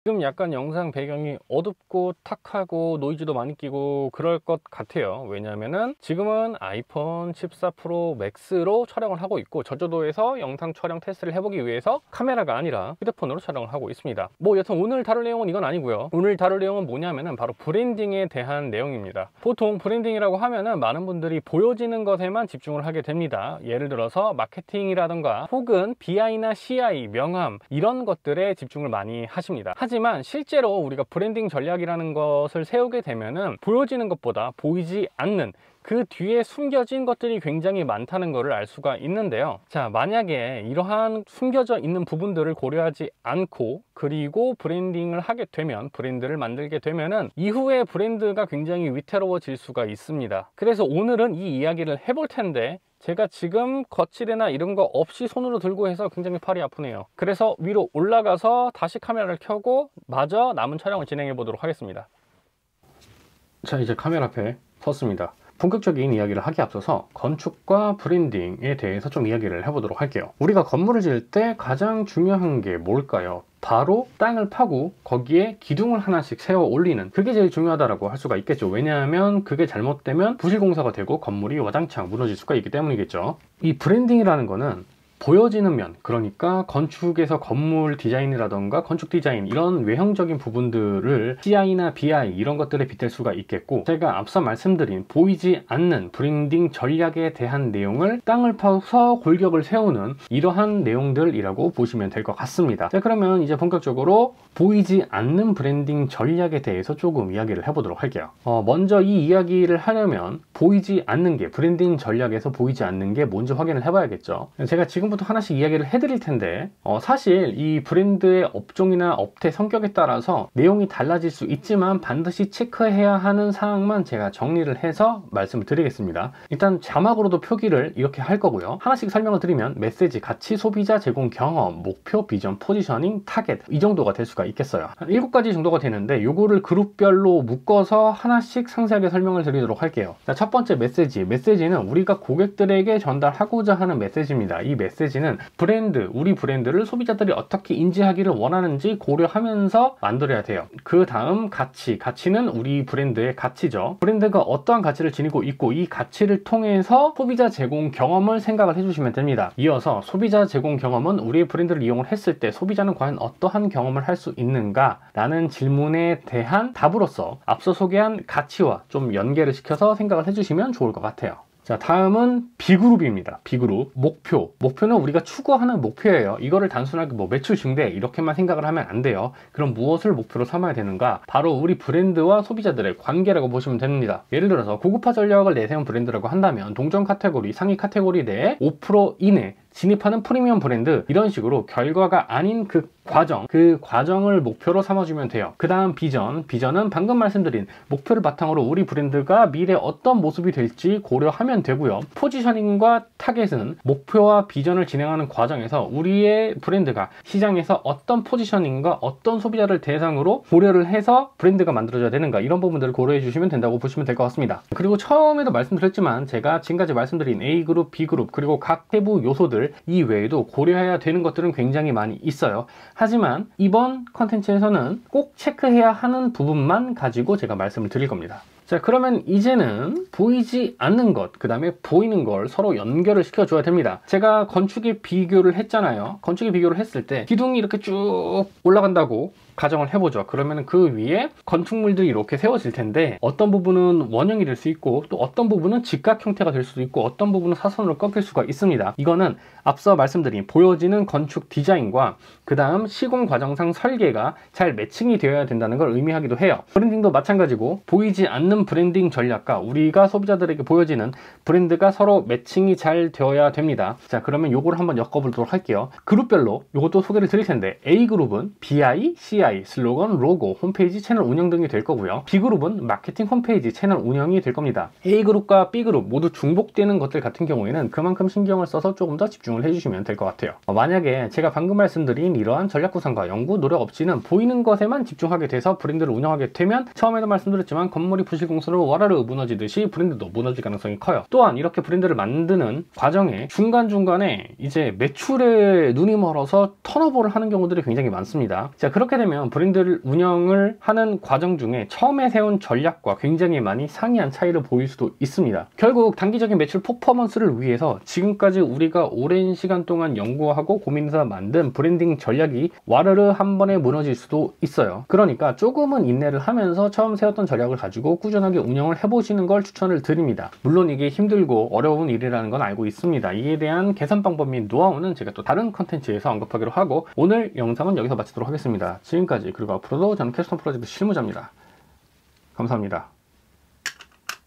지금 약간 영상 배경이 어둡고 탁하고 노이즈도 많이 끼고 그럴 것 같아요. 왜냐면은 지금은 아이폰 14 프로 맥스로 촬영을 하고 있고, 저조도에서 영상 촬영 테스트를 해보기 위해서 카메라가 아니라 휴대폰으로 촬영을 하고 있습니다. 뭐 여튼 오늘 다룰 내용은 이건 아니고요. 오늘 다룰 내용은 뭐냐면은 바로 브랜딩에 대한 내용입니다. 보통 브랜딩이라고 하면은 많은 분들이 보여지는 것에만 집중을 하게 됩니다. 예를 들어서 마케팅이라던가 혹은 BI나 CI, 명함 이런 것들에 집중을 많이 하십니다. 하지만 실제로 우리가 브랜딩 전략이라는 것을 세우게 되면은 보여지는 것보다 보이지 않는 그 뒤에 숨겨진 것들이 굉장히 많다는 것을 알 수가 있는데요. 자, 만약에 이러한 숨겨져 있는 부분들을 고려하지 않고 그리고 브랜딩을 하게 되면, 브랜드를 만들게 되면은 이후에 브랜드가 굉장히 위태로워질 수가 있습니다. 그래서 오늘은 이 이야기를 해볼 텐데, 제가 지금 거치대나 이런 거 없이 손으로 들고 해서 굉장히 팔이 아프네요. 그래서 위로 올라가서 다시 카메라를 켜고 마저 남은 촬영을 진행해 보도록 하겠습니다. 자, 이제 카메라 앞에 섰습니다. 본격적인 이야기를 하기 앞서서 건축과 브랜딩에 대해서 좀 이야기를 해보도록 할게요. 우리가 건물을 지을 때 가장 중요한 게 뭘까요? 바로 땅을 파고 거기에 기둥을 하나씩 세워 올리는, 그게 제일 중요하다고 할 수가 있겠죠. 왜냐하면 그게 잘못되면 부실공사가 되고 건물이 와장창 무너질 수가 있기 때문이겠죠. 이 브랜딩이라는 거는 보여지는 면, 그러니까 건축에서 건물 디자인이라던가 건축 디자인 이런 외형적인 부분들을 CI나 BI 이런 것들에 빗댈 수가 있겠고, 제가 앞서 말씀드린 보이지 않는 브랜딩 전략에 대한 내용을 땅을 파서 골격을 세우는 이러한 내용들이라고 보시면 될 것 같습니다. 자, 그러면 이제 본격적으로 보이지 않는 브랜딩 전략에 대해서 조금 이야기를 해보도록 할게요. 먼저 이 이야기를 하려면 보이지 않는 게, 브랜딩 전략에서 보이지 않는 게 뭔지 확인을 해봐야겠죠. 제가 지금부터 하나씩 이야기를 해드릴 텐데, 사실 이 브랜드의 업종이나 업태 성격에 따라서 내용이 달라질 수 있지만 반드시 체크해야 하는 사항만 제가 정리를 해서 말씀을 드리겠습니다. 일단 자막으로도 표기를 이렇게 할 거고요. 하나씩 설명을 드리면 메시지, 가치, 소비자, 제공, 경험, 목표, 비전, 포지셔닝, 타겟, 이 정도가 될 수가 있겠어요. 한 7가지 정도가 되는데 요거를 그룹별로 묶어서 하나씩 상세하게 설명을 드리도록 할게요. 자, 첫 번째 메시지. 메시지는 우리가 고객들에게 전달하고자 하는 메시지입니다. 이 메시지는 브랜드, 우리 브랜드를 소비자들이 어떻게 인지하기를 원하는지 고려하면서 만들어야 돼요. 그 다음 가치. 가치는 우리 브랜드의 가치죠. 브랜드가 어떠한 가치를 지니고 있고 이 가치를 통해서 소비자 제공 경험을 생각을 해주시면 됩니다. 이어서 소비자 제공 경험은 우리 브랜드를 이용을 했을 때 소비자는 과연 어떠한 경험을 할 수 있는가 라는 질문에 대한 답으로서 앞서 소개한 가치와 좀 연계를 시켜서 생각을 해주시면 좋을 것 같아요. 자, 다음은 B그룹입니다. B그룹. 목표. 목표는 우리가 추구하는 목표예요. 이거를 단순하게 뭐 매출 증대 이렇게만 생각을 하면 안 돼요. 그럼 무엇을 목표로 삼아야 되는가? 바로 우리 브랜드와 소비자들의 관계라고 보시면 됩니다. 예를 들어서 고급화 전략을 내세운 브랜드라고 한다면 동전 카테고리, 상위 카테고리 내에 5% 이내 진입하는 프리미엄 브랜드, 이런 식으로 결과가 아닌 그 과정을 목표로 삼아주면 돼요. 그 다음 비전. 비전은 방금 말씀드린 목표를 바탕으로 우리 브랜드가 미래에 어떤 모습이 될지 고려하면 되고요. 포지셔닝과 타겟은 목표와 비전을 진행하는 과정에서 우리의 브랜드가 시장에서 어떤 포지셔닝과 어떤 소비자를 대상으로 고려를 해서 브랜드가 만들어져야 되는가, 이런 부분들을 고려해 주시면 된다고 보시면 될 것 같습니다. 그리고 처음에도 말씀드렸지만 제가 지금까지 말씀드린 A그룹, B그룹 그리고 각 세부 요소들 이 외에도 고려해야 되는 것들은 굉장히 많이 있어요. 하지만 이번 컨텐츠에서는 꼭 체크해야 하는 부분만 가지고 제가 말씀을 드릴 겁니다. 자, 그러면 이제는 보이지 않는 것, 그 다음에 보이는 걸 서로 연결을 시켜줘야 됩니다. 제가 건축에 비교를 했잖아요. 건축에 비교를 했을 때 기둥이 이렇게 쭉 올라간다고 가정을 해보죠. 그러면 그 위에 건축물들이 이렇게 세워질 텐데 어떤 부분은 원형이 될 수 있고 또 어떤 부분은 직각 형태가 될 수도 있고 어떤 부분은 사선으로 꺾일 수가 있습니다. 이거는 앞서 말씀드린 보여지는 건축 디자인과 그 다음 시공 과정상 설계가 잘 매칭이 되어야 된다는 걸 의미하기도 해요. 브랜딩도 마찬가지고 보이지 않는 브랜딩 전략과 우리가 소비자들에게 보여지는 브랜드가 서로 매칭이 잘 되어야 됩니다. 자, 그러면 요거를 한번 엮어보도록 할게요. 그룹별로 요것도 소개를 드릴 텐데 A그룹은 BI, CI, 슬로건, 로고, 홈페이지, 채널 운영 등이 될 거고요. B그룹은 마케팅, 홈페이지, 채널 운영이 될 겁니다. A그룹과 B그룹 모두 중복되는 것들 같은 경우에는 그만큼 신경을 써서 조금 더 집중 집중을 해주시면 될 것 같아요. 만약에 제가 방금 말씀드린 이러한 전략 구상과 연구 노력 없이는 보이는 것에만 집중하게 돼서 브랜드를 운영하게 되면 처음에도 말씀드렸지만 건물이 부실공사로 와라르 무너지듯이 브랜드도 무너질 가능성이 커요. 또한 이렇게 브랜드를 만드는 과정에 중간중간에 이제 매출에 눈이 멀어서 턴오버를 하는 경우들이 굉장히 많습니다. 자, 그렇게 되면 브랜드를 운영을 하는 과정 중에 처음에 세운 전략과 굉장히 많이 상이한 차이를 보일 수도 있습니다. 결국 단기적인 매출 퍼포먼스를 위해서 지금까지 우리가 오랜 시간 동안 연구하고 고민해서 만든 브랜딩 전략이 와르르 한 번에 무너질 수도 있어요. 그러니까 조금은 인내를 하면서 처음 세웠던 전략을 가지고 꾸준하게 운영을 해보시는 걸 추천을 드립니다. 물론 이게 힘들고 어려운 일이라는 건 알고 있습니다. 이에 대한 개선 방법 및 노하우는 제가 또 다른 컨텐츠에서 언급하기로 하고, 오늘 영상은 여기서 마치도록 하겠습니다. 지금까지, 그리고 앞으로도 저는 캐스텀 프로젝트 실무자입니다. 감사합니다.